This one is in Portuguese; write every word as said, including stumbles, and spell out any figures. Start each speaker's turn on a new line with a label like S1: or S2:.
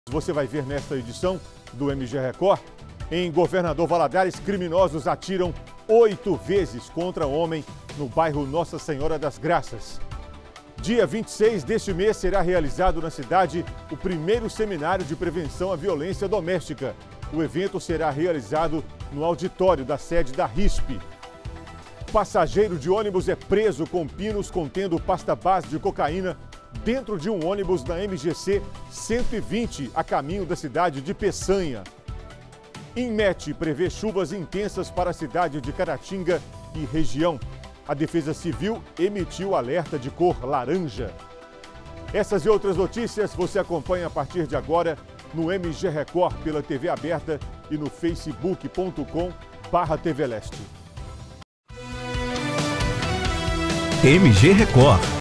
S1: Você vai ver nesta edição do M G Record. Em Governador Valadares, criminosos atiram oito vezes contra homem no bairro Nossa Senhora das Graças. Dia vinte e seis deste mês será realizado na cidade o primeiro seminário de prevenção à violência doméstica. O evento será realizado no auditório da sede da R I S P. Passageiro de ônibus é preso com pinos contendo pasta base de cocaína dentro de um ônibus na M G C cento e vinte, a caminho da cidade de Peçanha. Inmet prevê chuvas intensas para a cidade de Caratinga e região. A Defesa Civil emitiu alerta de cor laranja. Essas e outras notícias você acompanha a partir de agora no M G Record pela T V aberta e no facebook ponto com barra T V Leste.
S2: M G Record.